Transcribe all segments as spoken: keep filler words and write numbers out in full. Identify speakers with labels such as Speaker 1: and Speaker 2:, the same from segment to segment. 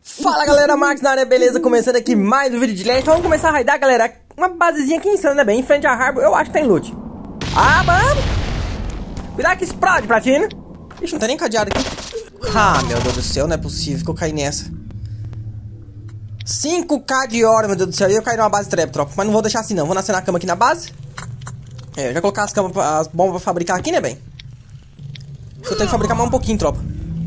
Speaker 1: Fala galera, Max na área, beleza? Começando aqui mais um vídeo de Leste. Vamos começar a raidar, galera. Uma basezinha aqui insana, né, bem? Em frente à Harbor, eu acho que tem loot. Ah, vamos! Cuidado que explode, platina. Ixi, não tem nem cadeado aqui. Ah, meu Deus do céu, não é possível que eu caí nessa. cinco K de hora, meu Deus do céu. E eu caí numa base trap, tropa. Mas não vou deixar assim não, vou nascer na cama aqui na base. É, já colocar as, camas, as bombas pra fabricar aqui, né, bem? Só tenho que fabricar mais um pouquinho, tropa.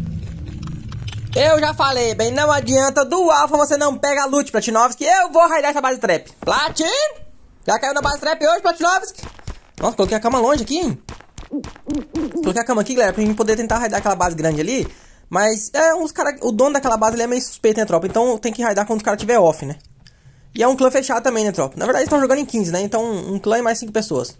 Speaker 1: Eu já falei, bem, não adianta do alfa você não pega loot, Platinovski. Eu vou raidar essa base trap. Platin! Já caiu na base trap hoje, Platinovski? Nossa, coloquei a cama longe aqui, hein? Coloquei a cama aqui, galera, pra gente poder tentar raidar aquela base grande ali. Mas, é, uns cara, o dono daquela base ali é meio suspeito, né, tropa? Então tem que raidar quando os caras tiver off, né? E é um clã fechado também, né, tropa? Na verdade, eles estão jogando em quinze, né? Então, um clã e mais cinco pessoas.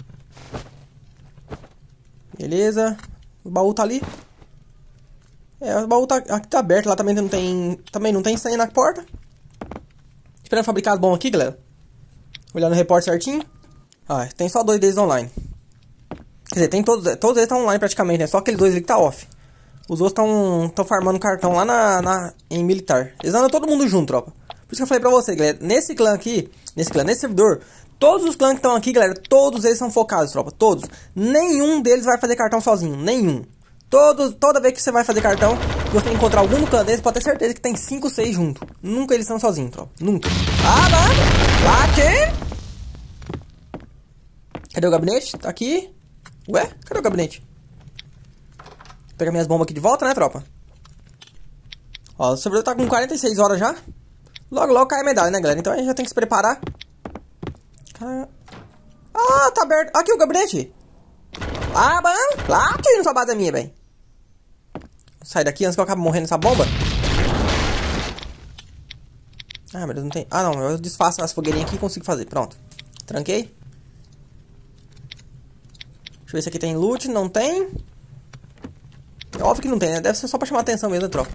Speaker 1: Beleza. O baú tá ali. É, o baú tá, aqui tá aberto, lá também não tem. Também não tem senha na porta. Esperando fabricar as bombas aqui, galera. Olhando o repórter certinho. Ah, tem só dois deles online. Quer dizer, tem todos. Todos eles estão online praticamente, né? Só aqueles dois ali que tá off. Os outros estão estão farmando cartão lá na, na, em militar. Eles andam todo mundo junto, tropa. Por isso que eu falei pra vocês, galera. Nesse clã aqui, nesse clã, nesse servidor, todos os clãs que estão aqui, galera, todos eles são focados, tropa. Todos. Nenhum deles vai fazer cartão sozinho. Nenhum. Todo, toda vez que você vai fazer cartão, você encontrar algum clã deles, pode ter certeza que tem cinco, seis junto. Nunca eles estão sozinhos, tropa. Nunca. Ah, mano! Bate! Cadê o gabinete? Tá aqui. Ué? Cadê o gabinete? Vou pegar minhas bombas aqui de volta, né, tropa? Ó, o servidor tá com quarenta e seis horas já. Logo, logo cai a medalha, né, galera? Então a gente já tem que se preparar. Ah, tá aberto. Aqui o gabinete. Ah, mano. Lá, aqui na sua base minha, bem. Sai daqui antes que eu acabe morrendo nessa bomba. Ah, meu Deus, não tem... Ah, não, eu desfaço as fogueirinhas aqui e consigo fazer. Pronto. Tranquei. Deixa eu ver se aqui tem loot. Não tem. É óbvio que não tem, né? Deve ser só pra chamar a atenção mesmo, tropa.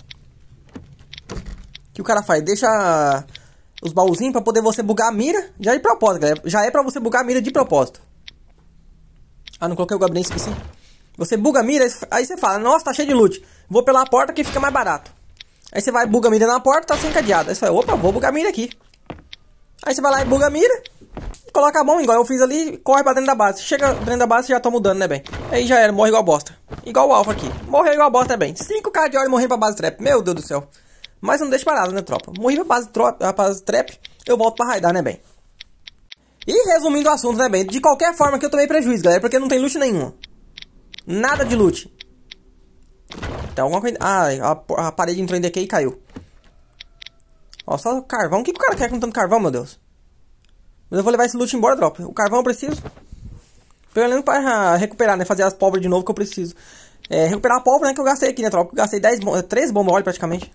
Speaker 1: O que o cara faz? Deixa os baúzinhos pra poder você bugar a mira. Já é de propósito, galera. Já é pra você bugar a mira de propósito. Ah, não coloquei o gabinete, esqueci. Você buga a mira, aí você fala, nossa, tá cheio de loot. Vou pela porta que fica mais barato. Aí você vai, buga a mira na porta, tá sem cadeado. Aí você fala, opa, vou bugar a mira aqui. Aí você vai lá e buga a mira. Coloca a mão, igual eu fiz ali, corre pra dentro da base. Chega dentro da base, você já toma mudando, né, bem? Aí já era, morre igual bosta. Igual o Alpha aqui. Morreu igual bosta, né, bem? cinco K de hora e morri pra base trap. Meu Deus do céu. Mas não deixa parado, né, tropa? Morri pra base, pra base trap, eu volto pra raidar, né, bem? E resumindo o assunto, né, bem? De qualquer forma que eu tomei prejuízo, galera, porque não tem loot nenhum. Nada de loot. Tem alguma coisa... Ah, a, a parede entrou em decay e caiu. Ó, só carvão. O que, que o cara quer com tanto carvão, meu Deus? Mas eu vou levar esse loot embora, tropa. O carvão eu preciso. Pelo menos para recuperar, né? Fazer as pólvoras de novo que eu preciso. É, recuperar a pólvora, né? Que eu gastei aqui, né, tropa? Eu gastei dez, três bombas óleo praticamente.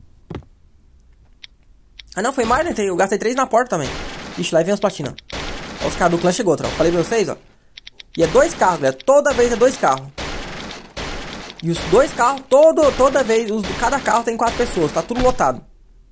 Speaker 1: Ah, não, foi mais, né? Eu gastei três na porta também. Ixi, lá vem os platina. Ó, os caras do clã chegou, tropa. Falei pra vocês, ó. E é dois carros, galera. Toda vez é dois carros. E os dois carros, todo, toda vez, os, cada carro tem quatro pessoas. Tá tudo lotado.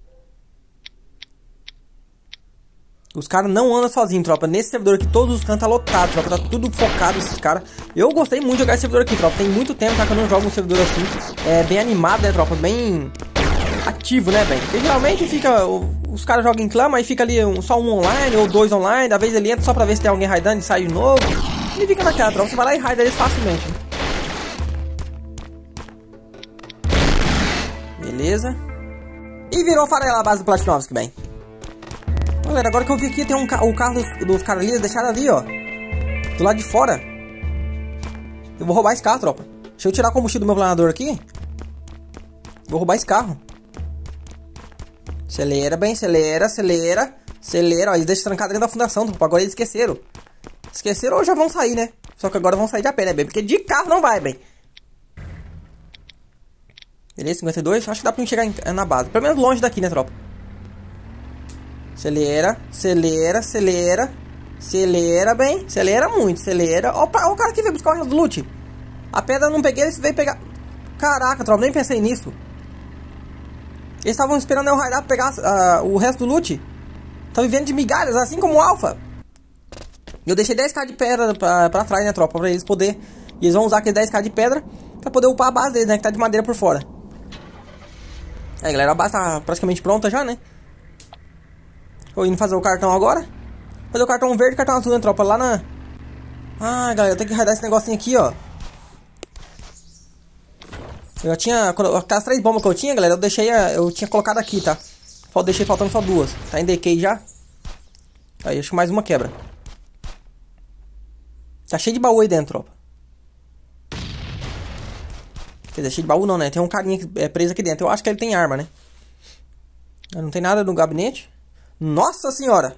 Speaker 1: Os caras não andam sozinhos, tropa. Nesse servidor aqui, todos os cantos tá lotado, tropa. Tá tudo focado esses caras. Eu gostei muito de jogar esse servidor aqui, tropa. Tem muito tempo, tá, que eu não jogo um servidor assim. É bem animado, né, tropa? Bem ativo, né, bem? Porque geralmente fica... Os caras jogam em clã, mas fica ali um, só um online ou dois online. Às vezes ele entra só pra ver se tem alguém raidando e sai de novo. E fica naquela, tropa. Você vai lá e raida eles facilmente. Beleza. E virou farela a base do Platinovski, bem. Galera, agora que eu vi aqui, tem um ca o carro dos, dos caras ali, eles deixaram ali, ó. Do lado de fora. Eu vou roubar esse carro, tropa. Deixa eu tirar o combustível do meu planador aqui. Vou roubar esse carro. Acelera, bem, acelera, acelera. Acelera, ó, eles deixam trancado dentro da fundação, tropa. Agora eles esqueceram. Esqueceram ou já vão sair, né? Só que agora vão sair de a pé, né, bem? Porque de carro não vai, bem. Beleza, cinquenta e dois. Acho que dá pra gente chegar em, na base. Pelo menos longe daqui, né, tropa? Acelera, acelera, acelera. Acelera, bem. Acelera muito, acelera. Ó, ó o cara que veio buscar o resto do loot. A pedra eu não peguei, eles veio pegar. Caraca, tropa, nem pensei nisso. Eles estavam esperando eu raidar pra pegar uh, o resto do loot. Estão vivendo de migalhas, assim como o Alpha. Eu deixei dez K de pedra pra, pra trás, né, tropa? Pra eles poderem... E eles vão usar aqueles dez K de pedra pra poder upar a base deles, né? Que tá de madeira por fora. Aí, galera, a base tá praticamente pronta já, né? Tô indo fazer o cartão agora. Fazer o cartão verde e cartão azul, né, tropa? Lá na... Ah, galera, eu tenho que raidar esse negocinho aqui, ó. Eu já tinha... Aquelas três bombas que eu tinha, galera, eu deixei... Eu tinha colocado aqui, tá? Só deixei faltando só duas. Tá em decay já. Aí, acho que mais uma quebra. Tá cheio de baú aí dentro, tropa. Quer dizer, cheio de baú não, né? Tem um carinha é, preso aqui dentro. Eu acho que ele tem arma, né? Não tem nada no gabinete. Nossa senhora!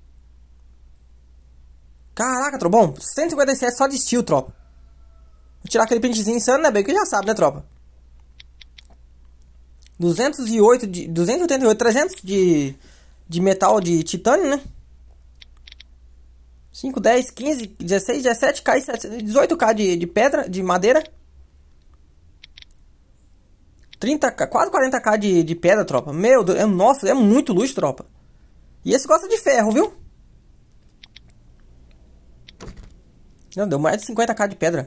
Speaker 1: Caraca, tropa. Bom, cento e cinquenta e sete só de steel, tropa. Vou tirar aquele printzinho insano, né, bem? Que já sabe, né, tropa? duzentos e oito de... duzentos e oitenta e oito, trezentos de... De metal de titânio, né? cinco, dez, quinze, dezesseis, dezessete K, dezoito K de, de pedra, de madeira. trinta K, quase quarenta K de, de pedra, tropa. Meu Deus, é, nossa, é muito luxo, tropa. E esse gosta de ferro, viu? Não, deu mais de cinquenta K de pedra.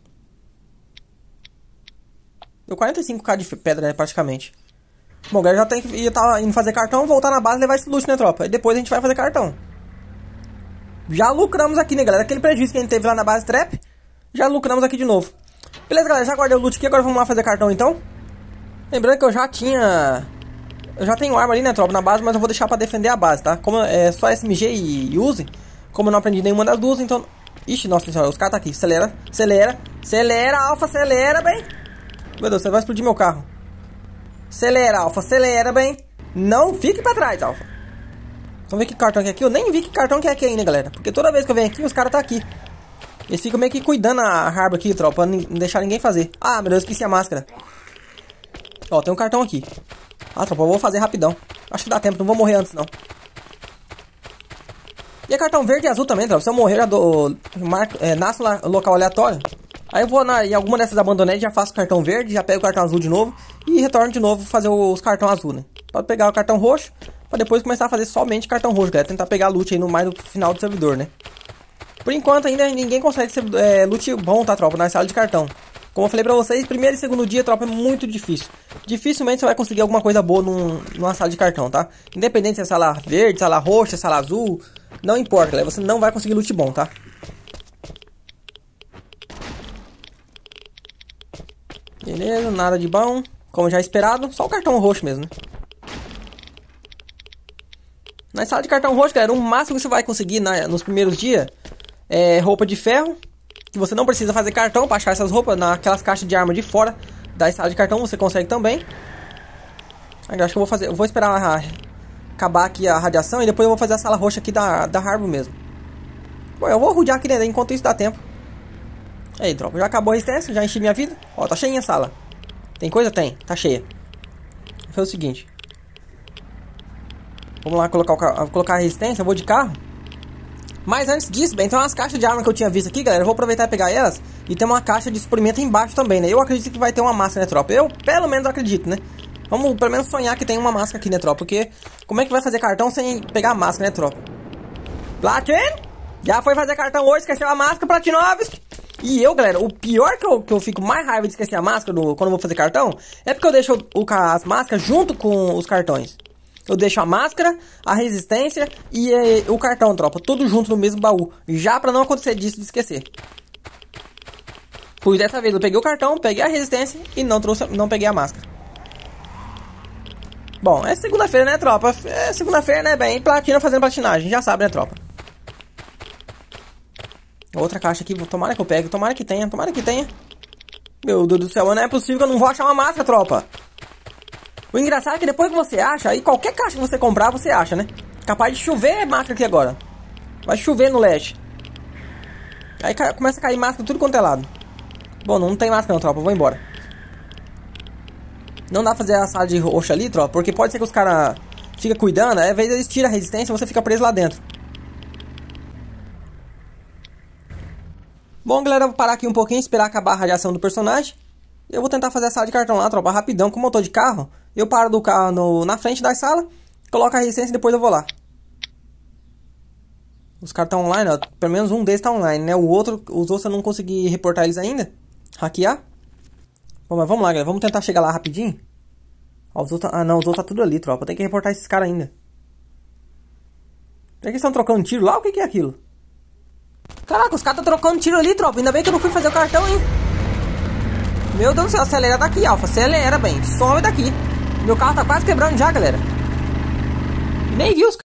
Speaker 1: Deu quarenta e cinco K de pedra, né, praticamente. Bom, galera, já tem que ir, tá indo fazer cartão, voltar na base e levar esse luxo, né, tropa? E depois a gente vai fazer cartão. Já lucramos aqui, né, galera? Aquele prejuízo que a gente teve lá na base trap, já lucramos aqui de novo. Beleza, galera, já guardei o loot aqui, agora vamos lá fazer cartão, então. Lembrando que eu já tinha... Eu já tenho arma ali, né, tropa, na base, mas eu vou deixar pra defender a base, tá? Como é só S M G e, e use, como eu não aprendi nenhuma das duas, então... Ixi, nossa senhora, os caras tá aqui. Acelera, acelera, acelera, Alfa, acelera, bem. Meu Deus, você vai explodir meu carro. Acelera, Alfa, acelera, bem. Não fique pra trás, Alfa. Vamos ver que cartão que é aqui. Eu nem vi que cartão que é aqui ainda, galera. Porque toda vez que eu venho aqui, os caras tá aqui. Eles ficam meio que cuidando a harba aqui, tropa, pra não deixar ninguém fazer. Ah, meu Deus, esqueci a máscara. Ó, tem um cartão aqui. Ah, tropa, eu vou fazer rapidão. Acho que dá tempo, não vou morrer antes, não. E é cartão verde e azul também, tropa. Se eu morrer, já dou... Marco, é, nasce lá, local aleatório. Aí eu vou na, em alguma dessas abandonadas, já faço cartão verde, já pego o cartão azul de novo. E retorno de novo fazer os cartão azul, né? Pode pegar o cartão roxo, pra depois começar a fazer somente cartão roxo, galera. Tentar pegar loot aí no mais no final do servidor, né? Por enquanto ainda ninguém consegue ser é, loot bom, tá, tropa? Na sala de cartão. Como eu falei pra vocês, primeiro e segundo dia, tropa, é muito difícil. Dificilmente você vai conseguir alguma coisa boa num, numa sala de cartão, tá? Independente se é sala verde, sala roxa, sala azul, não importa, galera. Você não vai conseguir loot bom, tá? Beleza, nada de bom. Como já esperado, só o cartão roxo mesmo, né? Na sala de cartão roxo, galera, o máximo que você vai conseguir na, nos primeiros dias é roupa de ferro. Que você não precisa fazer cartão para achar essas roupas naquelas caixas de arma de fora da sala de cartão, você consegue também. Agora acho que eu vou fazer, eu vou esperar a, acabar aqui a radiação e depois eu vou fazer a sala roxa aqui da, da Harbor mesmo. Bom, eu vou rodear aqui dentro, enquanto isso dá tempo. Aí, tropa, já acabou a resistência, já enchi minha vida. Ó, tá cheinha a sala. Tem coisa? Tem, tá cheia. Vou fazer o seguinte. Vamos lá colocar, o, colocar a resistência, eu vou de carro. Mas antes disso, bem, tem umas caixas de arma que eu tinha visto aqui, galera. Eu vou aproveitar e pegar elas. E tem uma caixa de suprimento embaixo também, né? Eu acredito que vai ter uma máscara, né, tropa? Eu, pelo menos, acredito, né? Vamos, pelo menos, sonhar que tem uma máscara aqui, né, tropa? Porque como é que vai fazer cartão sem pegar a máscara, né, tropa? Platin! Já foi fazer cartão hoje, esqueceu a máscara, Platinovski. E eu, galera, o pior que eu, que eu fico mais raiva de esquecer a máscara do, quando eu vou fazer cartão é porque eu deixo o, o, as máscaras junto com os cartões. Eu deixo a máscara, a resistência e e o cartão, tropa. Tudo junto no mesmo baú. Já pra não acontecer disso de esquecer. Pois dessa vez eu peguei o cartão, peguei a resistência e não trouxe, não peguei a máscara. Bom, é segunda-feira, né, tropa? É segunda-feira, né, bem? Platina fazendo platinagem. Já sabe, né, tropa? Outra caixa aqui. Tomara que eu pegue. Tomara que tenha. Tomara que tenha. Meu Deus do céu, não é possível que eu não vou achar uma máscara, tropa. O engraçado é que depois que você acha, aí qualquer caixa que você comprar, você acha, né? Capaz de chover máscara aqui agora. Vai chover no leste. Aí começa a cair máscara tudo quanto é lado. Bom, não tem máscara não, tropa. Eu vou embora. Não dá pra fazer a sala de roxo ali, tropa. Porque pode ser que os caras ficam cuidando. Aí, às vezes eles tiram a resistência e você fica preso lá dentro. Bom, galera, eu vou parar aqui um pouquinho, esperar acabar a radiação do personagem. Eu vou tentar fazer a sala de cartão lá, tropa, rapidão. Como eu tô de carro, eu paro do carro no, na frente da sala, coloco a resistência e depois eu vou lá. Os caras estão online, ó. Pelo menos um deles tá online, né? O outro, os outros eu não consegui reportar eles ainda. Hackear. Bom, mas vamos lá, galera. Vamos tentar chegar lá rapidinho. Ó, os outros... Ah, não, os outros tá tudo ali, tropa. Tem que reportar esses caras ainda. Será que eles estão trocando tiro lá? O que que é aquilo? Caraca, os caras estão trocando tiro ali, tropa. Ainda bem que eu não fui fazer o cartão, hein? Meu Deus do céu, acelera daqui, Alfa. Acelera, bem. Some daqui. Meu carro tá quase quebrando já, galera. Nem vi os